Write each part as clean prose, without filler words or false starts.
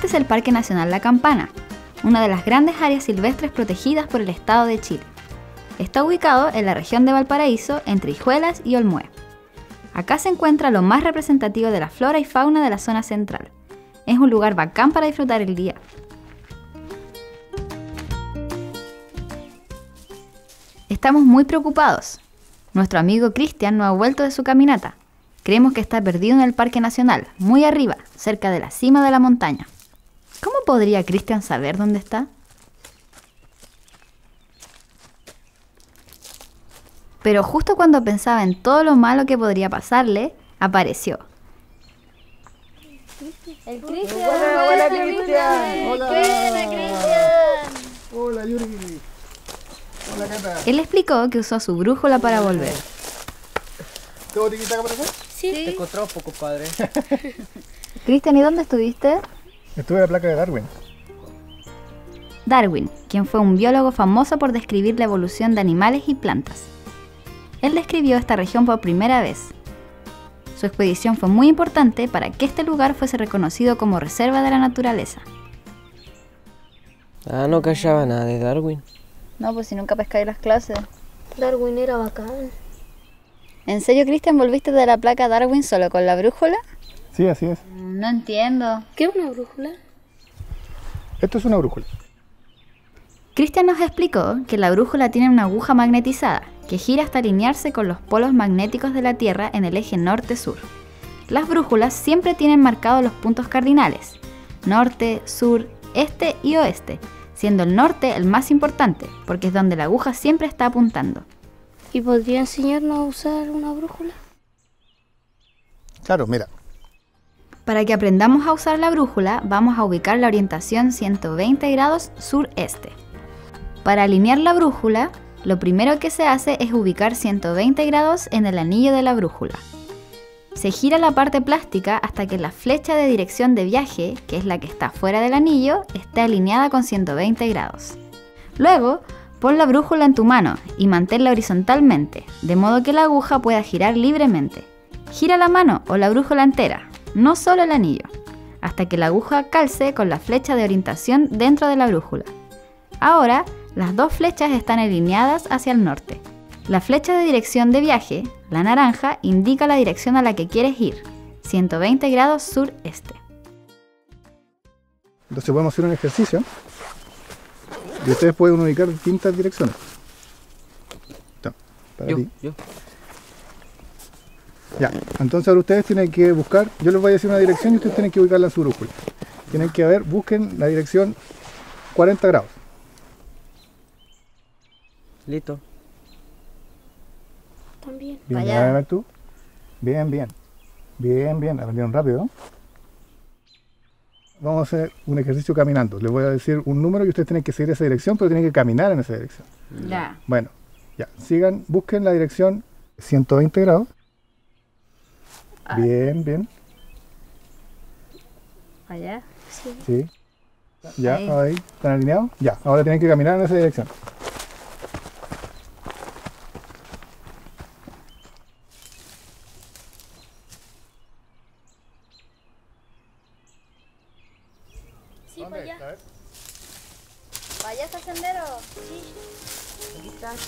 Este es el Parque Nacional La Campana, una de las grandes áreas silvestres protegidas por el Estado de Chile. Está ubicado en la región de Valparaíso, entre Hijuelas y Olmué. Acá se encuentra lo más representativo de la flora y fauna de la zona central. Es un lugar bacán para disfrutar el día. Estamos muy preocupados. Nuestro amigo Cristian no ha vuelto de su caminata. Creemos que está perdido en el Parque Nacional, muy arriba, cerca de la cima de la montaña. ¿Cómo podría Cristian saber dónde está? Pero justo cuando pensaba en todo lo malo que podría pasarle, apareció. El Cristian. Hola, Cristian. Hola, Cristian. Hola, Yuri. Hola, Cata. Él explicó que usó su brújula para volver. ¿Todo tiquitaca para acá? Sí. Te encontramos poco, padre. Cristian, ¿y dónde estuviste? Estuve en la placa de Darwin. Darwin, quien fue un biólogo famoso por describir la evolución de animales y plantas. Él describió esta región por primera vez. Su expedición fue muy importante para que este lugar fuese reconocido como reserva de la naturaleza. Ah, no callaba nada de Darwin. No, pues si nunca pescáis las clases. Darwin era bacán. ¿En serio, Cristian, volviste de la placa Darwin solo con la brújula? Sí, así es. No entiendo. ¿Qué es una brújula? Esto es una brújula. Cristian nos explicó que la brújula tiene una aguja magnetizada que gira hasta alinearse con los polos magnéticos de la Tierra en el eje norte-sur. Las brújulas siempre tienen marcados los puntos cardinales: norte, sur, este y oeste, siendo el norte el más importante, porque es donde la aguja siempre está apuntando. ¿Y podría enseñarnos a usar una brújula? Claro, mira. Para que aprendamos a usar la brújula, vamos a ubicar la orientación 120 grados sureste. Para alinear la brújula, lo primero que se hace es ubicar 120 grados en el anillo de la brújula. Se gira la parte plástica hasta que la flecha de dirección de viaje, que es la que está fuera del anillo, esté alineada con 120 grados. Luego, pon la brújula en tu mano y manténla horizontalmente, de modo que la aguja pueda girar libremente. Gira la mano o la brújula entera, no solo el anillo, hasta que la aguja calce con la flecha de orientación dentro de la brújula. Ahora, las dos flechas están alineadas hacia el norte. La flecha de dirección de viaje, la naranja, indica la dirección a la que quieres ir, 120 grados sureste. Entonces podemos hacer un ejercicio y ustedes pueden ubicar distintas direcciones. Para ti. Yo. Ya, entonces ahora ustedes tienen que buscar, yo les voy a decir una dirección y ustedes tienen que ubicarla en su brújula. Tienen que ver, busquen la dirección 40 grados. Listo. También. Bien, Vaya. a ver tú. Bien, bien. Bien, bien, aprendieron rápido, ¿no? Vamos a hacer un ejercicio caminando. Les voy a decir un número y ustedes tienen que seguir esa dirección, pero tienen que caminar en esa dirección. Ya. Bueno, ya, sigan, busquen la dirección 120 grados. Bien, bien, Allá. Sí. sí. Ya, Ahí. ahí, ¿están alineados? Ya, ahora tienen que caminar en esa dirección. Sí, para allá. A ver. ¿Vaya ese sendero? Sí.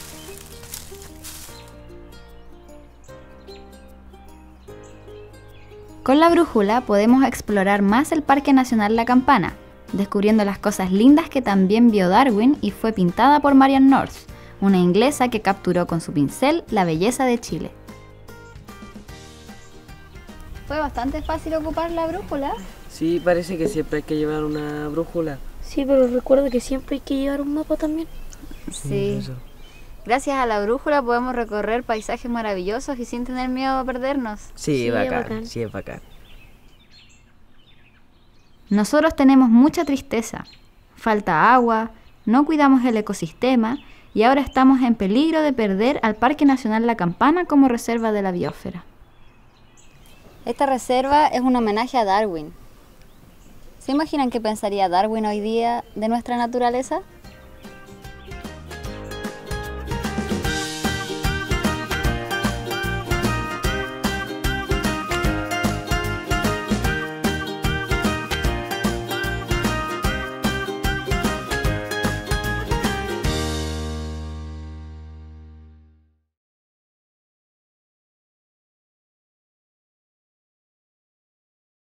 Con la brújula podemos explorar más el Parque Nacional La Campana, descubriendo las cosas lindas que también vio Darwin y fue pintada por Marian North, una inglesa que capturó con su pincel la belleza de Chile. Fue bastante fácil ocupar la brújula. Sí, parece que siempre hay que llevar una brújula. Sí, pero recuerda que siempre hay que llevar un mapa también. Sí. Eso. Gracias a la brújula podemos recorrer paisajes maravillosos y sin tener miedo a perdernos. Sí, Sí, bacán. bacán. Sí, es bacán. Nosotros tenemos mucha tristeza, falta agua, no cuidamos el ecosistema y ahora estamos en peligro de perder al Parque Nacional La Campana como reserva de la biosfera. Esta reserva es un homenaje a Darwin. ¿Se imaginan qué pensaría Darwin hoy día de nuestra naturaleza?